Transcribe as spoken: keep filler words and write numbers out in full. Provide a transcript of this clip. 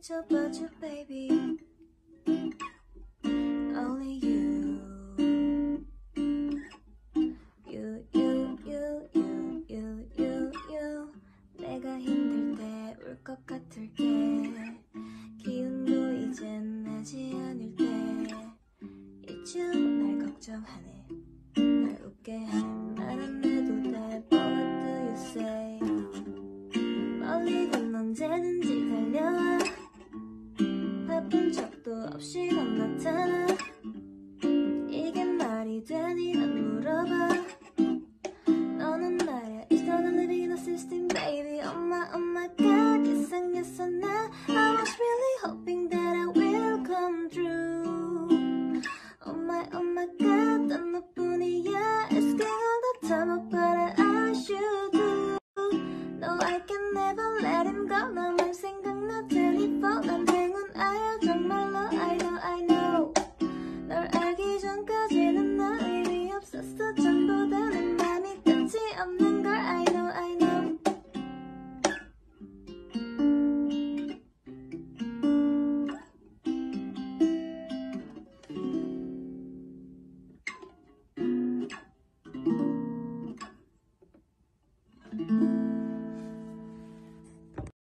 about you, baby. Only you. You, you, you, you, you, you, you. 내가 힘들 때 울 것 같을게. 기운도 이젠 나지 않을 때 이쯤 날 걱정하네. 날 웃게 할 말 안 해도 돼. But what do you say? 멀리건 언제든지 달려와. 바쁜 척도 없이 넌 나타나. 이게 말이 되니 난 물어봐. 너는 말야 It's not a living in a system, baby. Oh my, oh my god, 이상했어 나. I was really hoping that I will come true. Oh my, oh my god, 난 너뿐이야. Asking all the time about what I should do. No, I can never let him go. No,